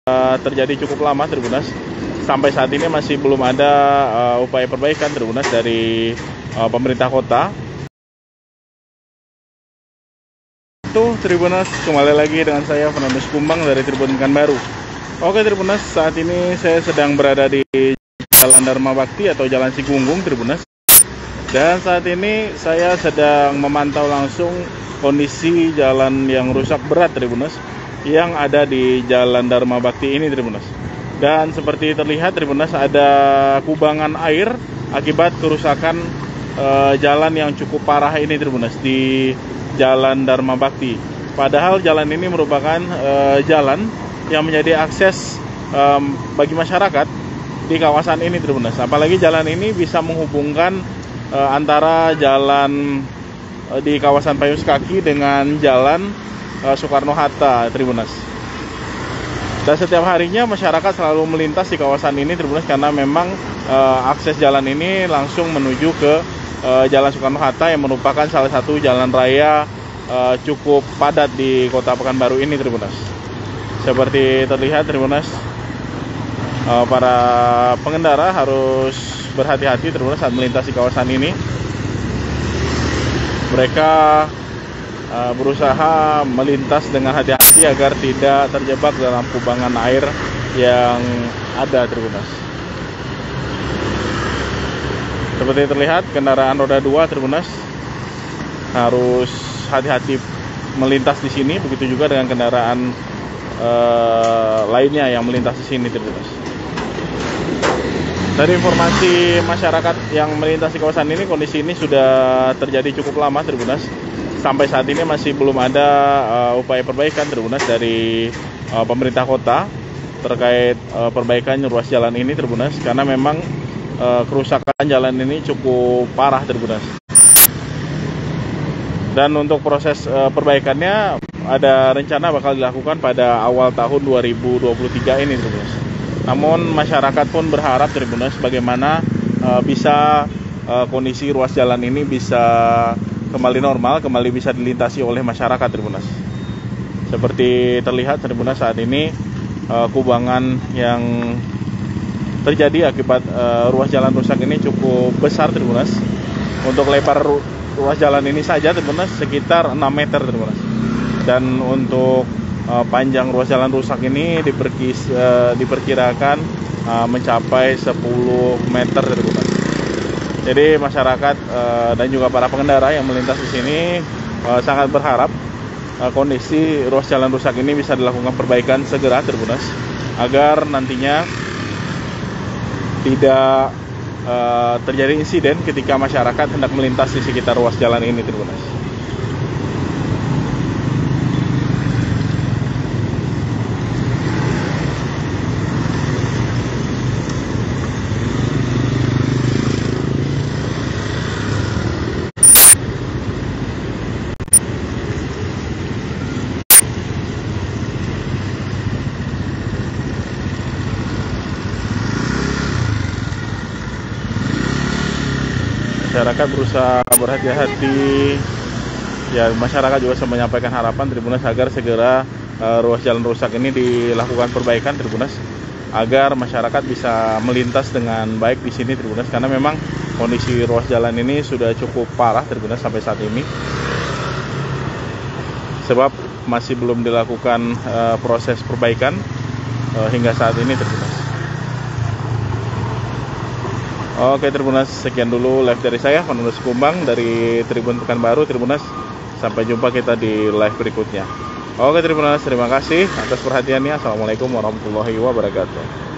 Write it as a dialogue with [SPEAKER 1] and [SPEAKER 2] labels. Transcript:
[SPEAKER 1] terjadi cukup lama Tribunas. Sampai saat ini masih belum ada upaya perbaikan Tribunas dari pemerintah kota. Itu Tribunas, kembali lagi dengan saya Fernandes Kumbang dari Tribun Pekanbaru. Oke Tribunas, saat ini saya sedang berada di Jalan Dharma Bakti atau Jalan Sigunggung Tribunas. Dan saat ini saya sedang memantau langsung kondisi jalan yang rusak berat Tribunas yang ada di Jalan Dharma Bakti ini Tribunas. Dan seperti terlihat Tribunas, ada kubangan air akibat kerusakan jalan yang cukup parah ini Tribunas di Jalan Dharma Bakti. Padahal jalan ini merupakan jalan yang menjadi akses bagi masyarakat di kawasan ini Tribunas. Apalagi jalan ini bisa menghubungkan antara jalan di kawasan Payus Kaki dengan jalan Soekarno-Hatta Tribunas. Dan setiap harinya masyarakat selalu melintas di kawasan ini Tribunas karena memang akses jalan ini langsung menuju ke Jalan Soekarno-Hatta yang merupakan salah satu jalan raya cukup padat di Kota Pekanbaru ini Tribunas. Seperti terlihat Tribunas, para pengendara harus berhati-hati Tribunas saat melintasi kawasan ini. Mereka berusaha melintas dengan hati-hati agar tidak terjebak dalam kubangan air yang ada Tribunas. Seperti terlihat, kendaraan roda 2 Tribunas harus hati-hati melintas di sini, begitu juga dengan kendaraan lainnya yang melintas di sini Tribunas. Dari informasi masyarakat yang melintasi kawasan ini, kondisi ini sudah terjadi cukup lama Tribunas. Sampai saat ini masih belum ada upaya perbaikan Tribunas dari pemerintah kota terkait perbaikan ruas jalan ini Tribunas, karena memang kerusakan jalan ini cukup parah Tribunas. Dan untuk proses perbaikannya ada rencana bakal dilakukan pada awal tahun 2023 ini Tribunas. Namun masyarakat pun berharap Tribunas bagaimana bisa kondisi ruas jalan ini bisa kembali normal, kembali bisa dilintasi oleh masyarakat Tribunas. Seperti terlihat Tribunas, saat ini kubangan yang terjadi akibat ruas jalan rusak ini cukup besar Tribunas. Untuk lebar ruas jalan ini saja Tribunas sekitar 6 meter Tribunas. Dan untuk panjang ruas jalan rusak ini diperkirakan mencapai 10 meter Tribunas. Jadi masyarakat dan juga para pengendara yang melintas di sini sangat berharap kondisi ruas jalan rusak ini bisa dilakukan perbaikan segera Tribunas, agar nantinya tidak terjadi insiden ketika masyarakat hendak melintas di sekitar ruas jalan ini Tribunas. Masyarakat berusaha berhati-hati. Ya, masyarakat juga menyampaikan harapan Tribunas agar segera ruas jalan rusak ini dilakukan perbaikan Tribunas, agar masyarakat bisa melintas dengan baik di sini Tribunas, karena memang kondisi ruas jalan ini sudah cukup parah Tribunas sampai saat ini. Sebab masih belum dilakukan proses perbaikan hingga saat ini Tribunas. Oke Tribunas, sekian dulu live dari saya Fernandes Kumbang dari Tribun Pekanbaru Tribunas. Sampai jumpa kita di live berikutnya. Oke Tribunas, terima kasih atas perhatiannya. Assalamualaikum warahmatullahi wabarakatuh.